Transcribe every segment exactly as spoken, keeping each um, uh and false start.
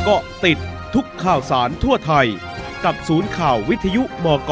เกาะติดทุกข่าวสารทั่วไทยกับศูนย์ข่าววิทยุบก.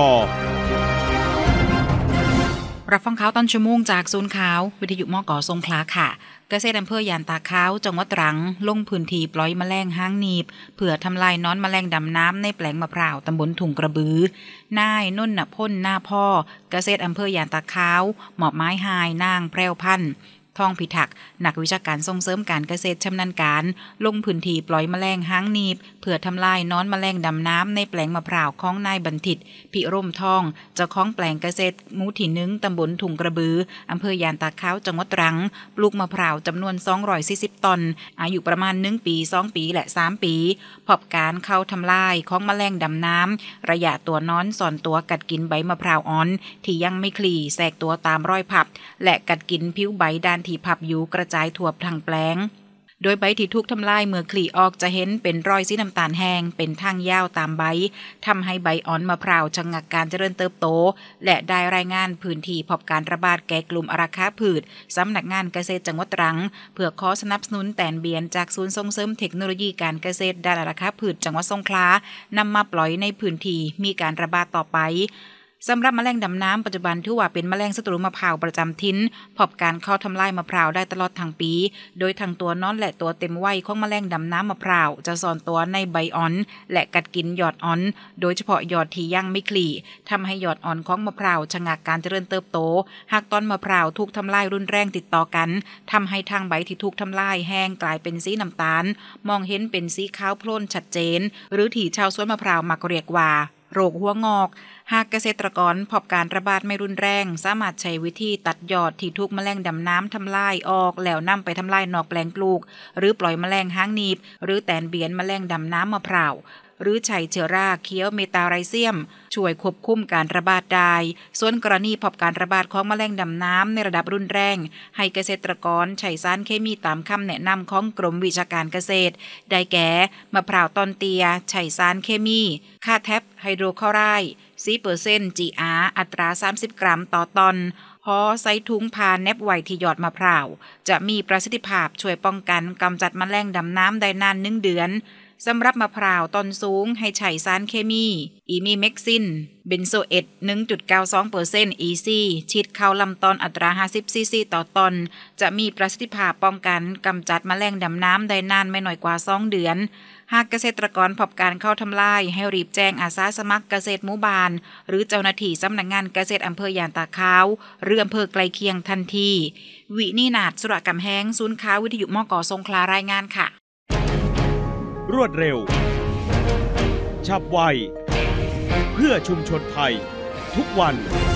รับฟังข่าวตอนชั่วโมงจากศูนย์ข่าววิทยุมก.สงขลาค่ะเกษตรอำเภอยานตาขาวจังหวัดตรังลงพื้นที่ปล่อยแมลงหางหนีบเพื่อทำลายน้อนแมลงดำน้ำในแปลงมะพร้าวตำบลถุงกระบือนายนุ่นนพ่นหน้าพ่อเกษตรอำเภอยานตาขาวหมอบไม้หายนางแพรวพันธ์ทองพิทักษ์นักวิชาการส่งเสริมการเกษตรชำนาญการลงพื้นที่ปล่อยแมลงหางหนีบเพื่อทำลายน้อนแมลงดำน้ำในแปลงมะพร้าวของนายบัณฑิตพิร่มทองเจ้าของแปลงเกษตรหมู่ที่หนึ่งตำบลถุงกระบืออำเภอยานตาขาวจังหวัดตรังปลูกมะพร้าวจำนวนสองร้อยสี่สิบต้นอายุประมาณหนึ่งปีสองปีและสามปีพบการเข้าทำลายของแมลงดำน้ำระยะตัวน้อนซ่อนตัวกัดกินใบมะพร้าวอ่อนที่ยังไม่คลี่แทรกตัวตามรอยพับและกัดกินผิวใบด้านที่พับอยู่กระจายทั่วทั้งแปลงโดยใบที่ถูกทำลายเมื่อคลี่ออกจะเห็นเป็นรอยสีน้ำตาลแห้งเป็นทางยาวตามใบทำให้ใบอ่อนมะพร้าวชะงักการเจริญเติบโตและได้รายงานพื้นที่พบการระบาดแก่กลุ่มอาราคาพืชสำนักงานเกษตรจังหวัดตรังเพื่อขอสนับสนุนแตนเบียนจากศูนย์ส่งเสริมเทคโนโลยีการเกษตรด้านอาราคาพืชจังหวัดสงขลานำมาปล่อยในพื้นที่มีการระบาดต่อไปสำหรับแมลงดำน้ำปัจจุบันถือว่าเป็นแมลงศัตรูมะพร้าวประจำถิ่นพบการเข้าทำลายมะพร้าวได้ตลอดทั้งปีโดยทั้งตัวน้อนและตัวเต็มวัยของแมลงดำน้ำมะพร้าวจะซ่อนตัวในใบอ่อนและกัดกินยอดอ่อนโดยเฉพาะยอดที่ยังไม่คลี่ทำให้ยอดอ่อนของมะพร้าวชะงักการเจริญเติบโตหากต้นมะพร้าวถูกทำลายรุนแรงติดต่อกันทำให้ทางใบที่ถูกทำลายแห้งกลายเป็นสีน้ำตาลมองเห็นเป็นสีขาวโพลนชัดเจนหรือที่ชาวสวนมะพร้าวมักเรียกว่าโรคหัวงอกหากเกษตรกรพบการระบาดไม่รุนแรงสามารถใช้วิธีตัดยอดที่ถูกแมลงดำน้ำทำลายออกแล้วนำไปทำลายนอกแปลงปลูกหรือปล่อยแมลงหางหนีบหรือแตนเบียนแมลงดำน้ำมะพร้าวหรือใช้เชื้อราเคี้ยวเมตาไรเซียมช่วยควบคุมการระบาดได้ส่วนกรณีพบการระบาดของแมลงดำน้ำในระดับรุนแรงให้เกษตรกรใช้สารเคมีตามคำแนะนำของกรมวิชาการเกษตรได้แก่มะพร้าวตอนเตียใช้สารเคมีค่าแทปไฮโดรคลอไรด์ สี่เปอร์เซ็นต์ จี อาร์ อัตราสามสิบกรัมต่อตอนพอใส่ถุงพาแนบไว้ที่ยอดมะพร้าวจะมีประสิทธิภาพช่วยป้องกันกำจัดแมลงดำน้ำได้นานหนึ่งเดือนสำหรับมะพร้าวต้นสูงให้ใช้สารเคมีอีมีเม็กซินเบนโซเอท หนึ่งจุดเก้าสองเปอร์เซ็นต์ อี ซี ฉีดเข้าลำต้นอัตราห้าสิบซีซีต่อต้นจะมีประสิทธิภาพป้องกันกำจัดแมลงดำน้ำได้นานไม่น้อยกว่าสองเดือนหากเกษตรกรพบการเข้าทำลายให้รีบแจ้งอาสาสมัครเกษตรหมู่บ้านหรือเจ้าหน้าที่สำนักงานเกษตรอำเภอยานตาขาวหรืออำเภอใกล้เคียงทันทีวินีนาฏสุรกำแหงศูนย์ข่าววิทยุมก.สงขลารายงานค่ะรวดเร็วฉับไวเพื่อชุมชนไทยทุกวัน